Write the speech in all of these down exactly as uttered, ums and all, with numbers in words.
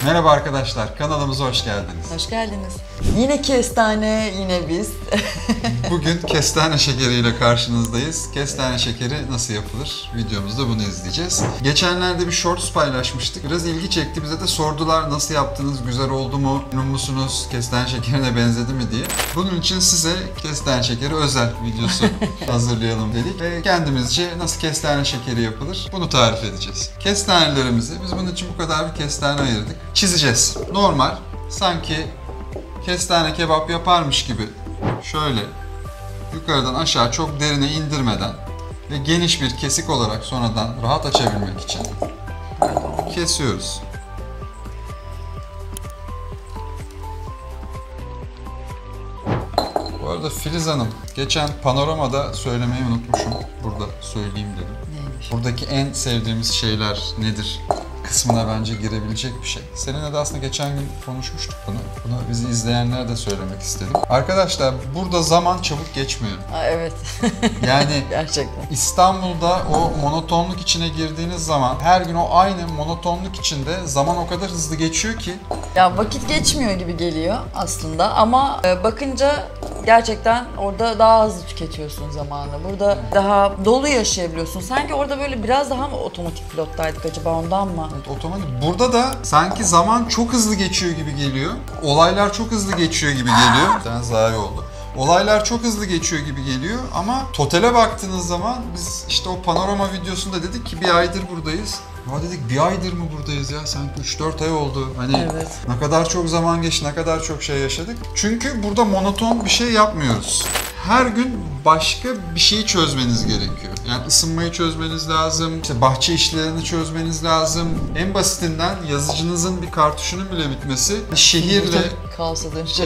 Merhaba arkadaşlar, kanalımıza hoş geldiniz. Hoş geldiniz. Yine kestane, yine biz. Bugün kestane şekeriyle karşınızdayız. Kestane şekeri nasıl yapılır? Videomuzda bunu izleyeceğiz. Geçenlerde bir shorts paylaşmıştık. Biraz ilgi çekti. Bize de sordular nasıl yaptınız, güzel oldu mu, memnun musunuz, kestane şekerine benzedi mi diye. Bunun için size kestane şekeri özel videosu hazırlayalım dedik. Ve kendimizce nasıl kestane şekeri yapılır bunu tarif edeceğiz. Kestanelerimizi, biz bunun için bu kadar bir kestane ayırdık. Çizeceğiz. Normal, sanki kestane kebap yaparmış gibi şöyle yukarıdan aşağı çok derine indirmeden ve geniş bir kesik olarak sonradan rahat açabilmek için kesiyoruz. Bu arada Filiz Hanım, geçen panoramada söylemeyi unutmuşum. Burada söyleyeyim dedim. Neymiş? Buradaki en sevdiğimiz şeyler nedir kısmına bence girebilecek bir şey. Seninle de aslında geçen gün konuşmuştuk bunu. Bunu bizi izleyenlere de söylemek istedim. Arkadaşlar burada zaman çabuk geçmiyor. Aa, evet. Yani gerçekten. İstanbul'da o monotonluk içine girdiğiniz zaman her gün o aynı monotonluk içinde zaman o kadar hızlı geçiyor ki. Ya vakit geçmiyor gibi geliyor aslında ama bakınca gerçekten orada daha hızlı tüketiyorsun zamanı. Burada daha dolu yaşayabiliyorsun. Sanki orada böyle biraz daha mı otomatik pilottaydık acaba, ondan mı? Evet, otomatik. Burada da sanki zaman çok hızlı geçiyor gibi geliyor. Olaylar çok hızlı geçiyor gibi geliyor. Bir tane zayi oldu. Olaylar çok hızlı geçiyor gibi geliyor ama totale baktığınız zaman biz işte o panorama videosunda dedik ki bir aydır buradayız. Ya dedik bir aydır mı buradayız ya? Sanki üç dört ay oldu. Hani Evet. ne kadar çok zaman geçti, ne kadar çok şey yaşadık. Çünkü burada monoton bir şey yapmıyoruz. Her gün başka bir şeyi çözmeniz gerekiyor. Yani ısınmayı çözmeniz lazım, işte bahçe işlerini çözmeniz lazım. En basitinden yazıcınızın bir kartuşunun bile bitmesi şehirle kaosa dönecek.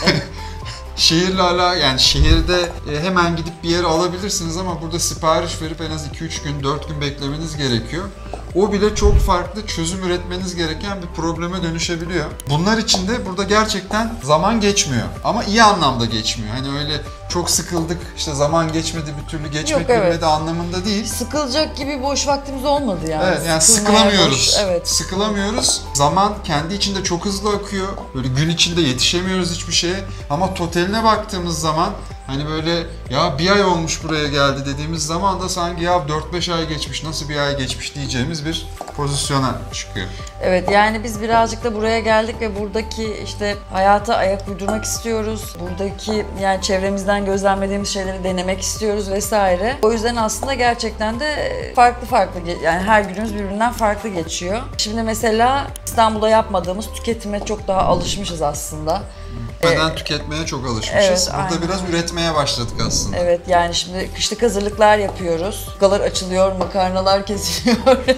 Şehirle ala, yani şehirde hemen gidip bir yere alabilirsiniz ama burada sipariş verip en az iki üç gün, dört gün beklemeniz gerekiyor. O bile çok farklı çözüm üretmeniz gereken bir probleme dönüşebiliyor. Bunlar için de burada gerçekten zaman geçmiyor. Ama iyi anlamda geçmiyor. Hani öyle çok sıkıldık, işte zaman geçmedi, bir türlü geçmek Yok, evet. bilmedi anlamında değil. Sıkılacak gibi boş vaktimiz olmadı yani. Evet, yani Sıkılmaya sıkılamıyoruz. boş, evet. Sıkılamıyoruz. Zaman kendi içinde çok hızlı akıyor. Böyle gün içinde yetişemiyoruz hiçbir şeye. Ama totaline baktığımız zaman hani böyle ya bir ay olmuş buraya geldi dediğimiz zaman da sanki ya dört beş ay geçmiş, nasıl bir ay geçmiş diyeceğimiz bir pozisyona çıkıyor. Evet, yani biz birazcık da buraya geldik ve buradaki işte hayata ayak uydurmak istiyoruz. Buradaki yani çevremizden gözlemlediğimiz şeyleri denemek istiyoruz vesaire. O yüzden aslında gerçekten de farklı farklı, yani her günümüz birbirinden farklı geçiyor. Şimdi mesela İstanbul'da yapmadığımız tüketime çok daha alışmışız aslında. Beden ee, tüketmeye çok alışmışız. Evet, burada aynen. biraz üretmeye başladık aslında. Evet, yani şimdi kışlık hazırlıklar yapıyoruz. Galar açılıyor, makarnalar kesiliyor.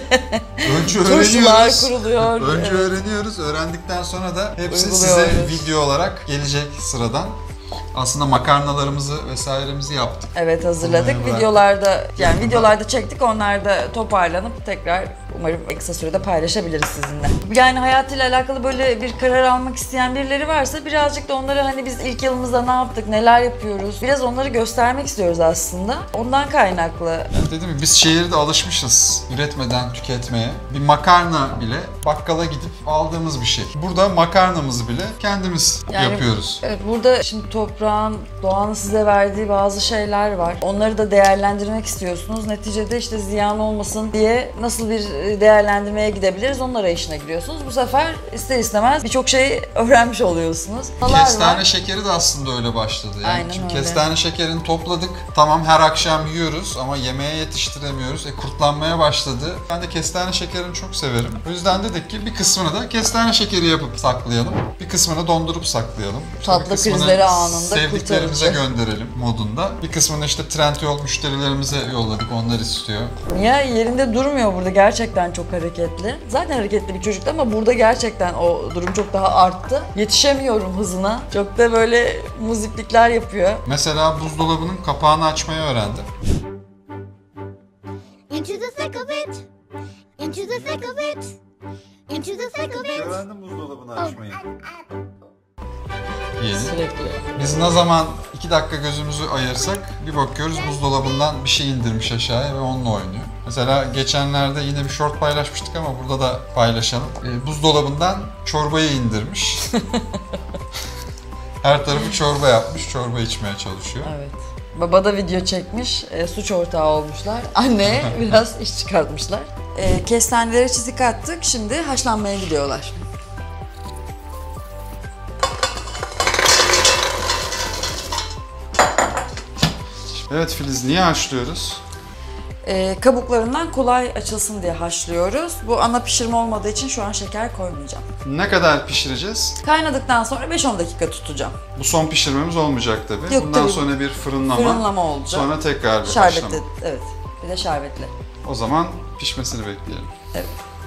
Önce Turşular öğreniyoruz. kuruluyor. Önce evet. öğreniyoruz. Öğrendikten sonra da hepsi size video olarak gelecek sıradan. Aslında makarnalarımızı vesairemizi yaptık. Evet, hazırladık. Videolarda yani videolarda çektik. Onlar da toparlanıp tekrar umarım kısa sürede paylaşabiliriz sizinle. Yani hayatıyla alakalı böyle bir karar almak isteyen birileri varsa birazcık da onlara hani biz ilk yılımızda ne yaptık, neler yapıyoruz, biraz onları göstermek istiyoruz aslında. Ondan kaynaklı. Yani dedim mi, biz şehirde alışmışız üretmeden tüketmeye. Bir makarna bile bakkala gidip aldığımız bir şey. Burada makarnamızı bile kendimiz yani, yapıyoruz. Evet, burada şimdi toprağın, doğanın size verdiği bazı şeyler var. Onları da değerlendirmek istiyorsunuz. Neticede işte ziyan olmasın diye nasıl bir değerlendirmeye gidebiliriz, onun arayışına giriyorsunuz. Bu sefer ister istemez birçok şey öğrenmiş oluyorsunuz. Kestane var. şekeri de aslında öyle başladı. Yani Aynen şimdi öyle. Kestane şekerini topladık. Tamam, her akşam yiyoruz ama yemeğe yetiştiremiyoruz. E, kurtlanmaya başladı. Ben de kestane şekerini çok severim. O yüzden dedik ki bir kısmını da kestane şekeri yapıp saklayalım. Bir kısmını dondurup saklayalım. Tatlı krizleri anında sevdiklerimize kurtarıcı. gönderelim modunda. Bir kısmını işte Trendyol müşterilerimize yolladık. Onlar istiyor. Ya yerinde durmuyor burada, gerçekten çok hareketli. Zaten hareketli bir çocuktu ama burada gerçekten o durum çok daha arttı. Yetişemiyorum hızına. Çok da böyle muziplikler yapıyor. Mesela buzdolabının kapağını açmayı öğrendi. Into the thick of it. Into the thick of it. Into the thick of it. Öğrendim buzdolabını açmayı. Yeni. Sürekli. Biz ne zaman iki dakika gözümüzü ayırsak bir bakıyoruz buzdolabından bir şey indirmiş aşağıya ve onunla oynuyor. Mesela geçenlerde yine bir short paylaşmıştık ama burada da paylaşalım. E, buzdolabından çorbayı indirmiş. Her tarafı çorba yapmış, çorba içmeye çalışıyor. Evet. Baba da video çekmiş, e, suç ortağı olmuşlar. Anneye biraz iş çıkartmışlar. E, kestanelere çizik attık, şimdi haşlanmaya gidiyorlar. Evet Filiz, niye haşlıyoruz? E, kabuklarından kolay açılsın diye haşlıyoruz. Bu ana pişirme olmadığı için şu an şeker koymayacağım. Ne kadar pişireceğiz? Kaynadıktan sonra beş on dakika tutacağım. Bu son pişirmemiz olmayacak tabii. Yok, Bundan tabii. sonra bir fırınlama, Fırınlama olacak. sonra tekrar bir haşlama. Şerbetli, evet. Bir de şerbetli. O zaman pişmesini bekleyelim. Evet.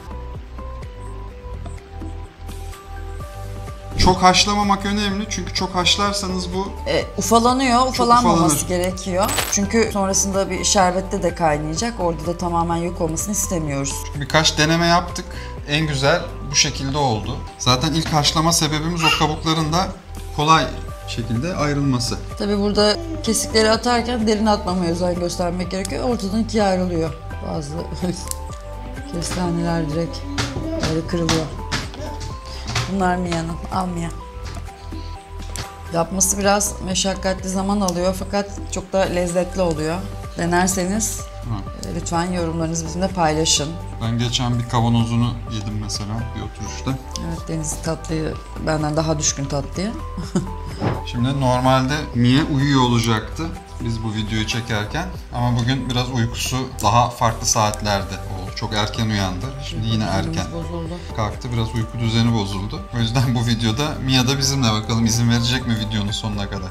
Çok haşlamamak önemli çünkü çok haşlarsanız bu E, ufalanıyor, ufalanmaması ufalanır. gerekiyor. Çünkü sonrasında bir şerbette de kaynayacak. Orada da tamamen yok olmasını istemiyoruz. birkaç deneme yaptık. En güzel bu şekilde oldu. Zaten ilk haşlama sebebimiz o kabukların da kolay şekilde ayrılması. Tabii burada kesikleri atarken derin atmamaya özen göstermek gerekiyor. Ortadan ikiye ayrılıyor. Bazı kestaneler direkt böyle kırılıyor. Bunlar Mia'nın. Al Mia. Yapması biraz meşakkatli zaman alıyor fakat çok da lezzetli oluyor. Denerseniz Hı. e, lütfen yorumlarınızı bizimle paylaşın. Ben geçen bir kavanozunu yedim mesela bir oturuşta. Evet, Deniz tatlıyı benden daha düşkün tatlıya. Şimdi normalde Mia uyuyor olacaktı biz bu videoyu çekerken ama bugün biraz uykusu daha farklı saatlerde oldu. Çok erken uyandı. Şimdi yine erken Bozuldu. kalktı. Biraz uyku düzeni bozuldu. O yüzden bu videoda Mia da bizimle, bakalım izin verecek mi videonun sonuna kadar.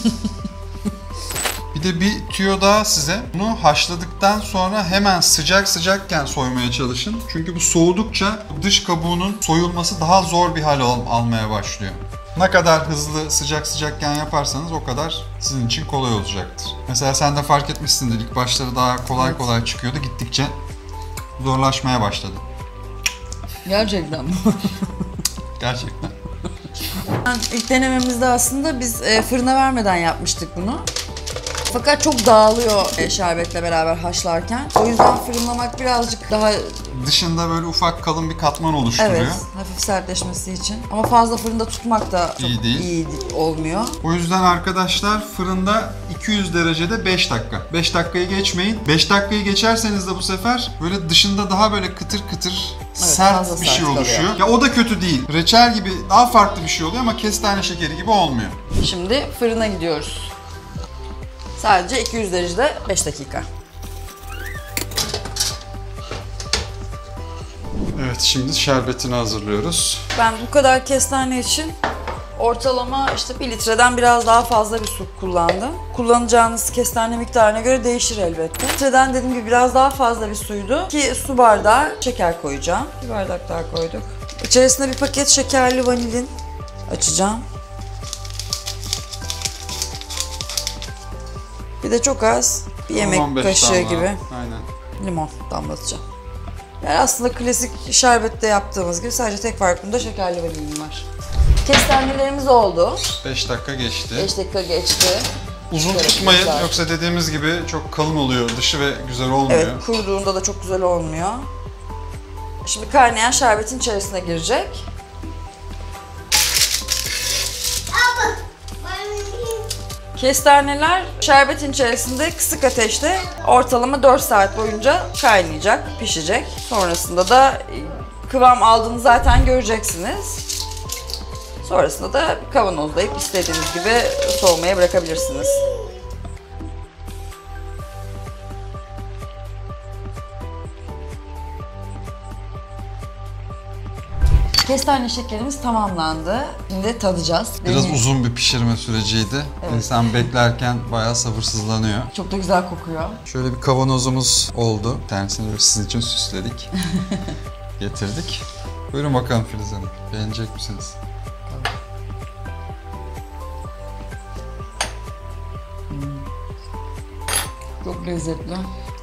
Bir de bir tüyo daha size. Bunu haşladıktan sonra hemen sıcak sıcakken soymaya çalışın. Çünkü bu soğudukça dış kabuğunun soyulması daha zor bir hal al- almaya başlıyor. Ne kadar hızlı sıcak sıcakken yaparsanız o kadar sizin için kolay olacaktır. Mesela sen de fark etmişsindir, ilk başları daha kolay Evet. kolay çıkıyordu. Gittikçe zorlaşmaya başladı. Gerçekten mi? Gerçekten. İlk denememizde aslında biz e, fırına vermeden yapmıştık bunu. Fakat çok dağılıyor e, şerbetle beraber haşlarken. O yüzden fırınlamak birazcık daha, Dışında böyle ufak kalın bir katman oluşturuyor. evet, hafif sertleşmesi için. Ama fazla fırında tutmak da çok İyi değil. iyi olmuyor. O yüzden arkadaşlar fırında iki yüz derecede beş dakika. beş dakikayı geçmeyin. beş dakikayı geçerseniz de bu sefer böyle dışında daha böyle kıtır kıtır sert fazla bir sert şey oluşuyor. kalıyor. Ya o da kötü değil. Reçel gibi daha farklı bir şey oluyor ama kestane şekeri gibi olmuyor. Şimdi fırına gidiyoruz. Sadece iki yüz derecede beş dakika. Evet, şimdi şerbetini hazırlıyoruz. Ben bu kadar kestane için ortalama işte bir litreden biraz daha fazla bir su kullandım. Kullanacağınız kestane miktarına göre değişir elbette. Litreden dediğim gibi biraz daha fazla bir suydu. İki su bardağı şeker koyacağım. Bir bardak daha koyduk. İçerisine bir paket şekerli vanilin açacağım. Bir de çok az, bir yemek on beş kaşığı damla. gibi Aynen. limon damlatacağım. Yani aslında klasik şerbette yaptığımız gibi sadece tek farkında şekerli vanilin var. Kestanelerimiz oldu. beş dakika geçti. beş dakika geçti. Uzun Evet, tutmayın güzel. yoksa dediğimiz gibi çok kalın oluyor dışı ve güzel olmuyor. Evet, kuruduğunda da çok güzel olmuyor. Şimdi kaynayan şerbetin içerisine girecek. Kestaneler şerbetin içerisinde kısık ateşte ortalama dört saat boyunca kaynayacak, pişecek. Sonrasında da kıvam aldığını zaten göreceksiniz. Sonrasında da kavanozlayıp istediğiniz gibi soğumaya bırakabilirsiniz. Kestane şekerimiz tamamlandı. Şimdi tadacağız. Biraz Benim- uzun bir pişirme süreciydi. Evet. İnsan beklerken bayağı sabırsızlanıyor. Çok da güzel kokuyor. Şöyle bir kavanozumuz oldu. Bir tanesini böyle sizin için süsledik. Getirdik. Buyurun bakalım Filiz Hanım. Beğenecek misiniz? Çok lezzetli.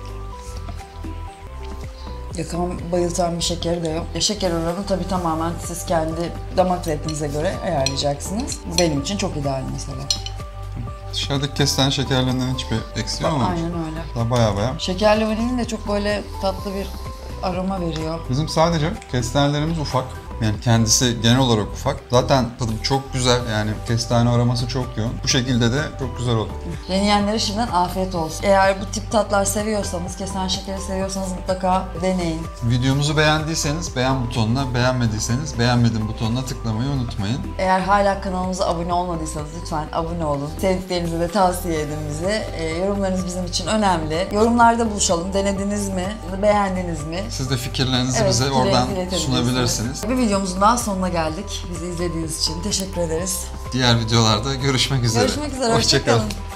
Yakan, bayıltan bir şekeri de yok. E, şeker oranı tabii tamamen siz kendi damak zevkinize göre ayarlayacaksınız. Bu benim için çok ideal mesela. Dışarıdaki kestane şekerlerinden hiçbir eksiği olmamış. Aynen öyle. Daha baya baya. Şekerli vanilin de çok böyle tatlı bir aroma veriyor. Bizim sadece kestanelerimiz ufak. Yani kendisi genel olarak ufak. Zaten tadı çok güzel, yani kestane aroması çok yoğun. Bu şekilde de çok güzel oldu. Deneyenlere şimdiden afiyet olsun. Eğer bu tip tatlar seviyorsanız, kestane şekeri seviyorsanız mutlaka deneyin. Videomuzu beğendiyseniz beğen butonuna, beğenmediyseniz beğenmedim butonuna tıklamayı unutmayın. Eğer hala kanalımıza abone olmadıysanız lütfen abone olun. Sevdiklerinize de tavsiye edin bize. E, yorumlarınız bizim için önemli. Yorumlarda buluşalım. Denediniz mi? Beğendiniz mi? Siz de fikirlerinizi Evet, bize fikirlerinizi oradan iletebilirsiniz. sunabilirsiniz. Bir videomuzun daha sonuna geldik. Bizi izlediğiniz için teşekkür ederiz. Diğer videolarda görüşmek üzere. Görüşmek üzere. Hoşça Hoşça kalın. kalın.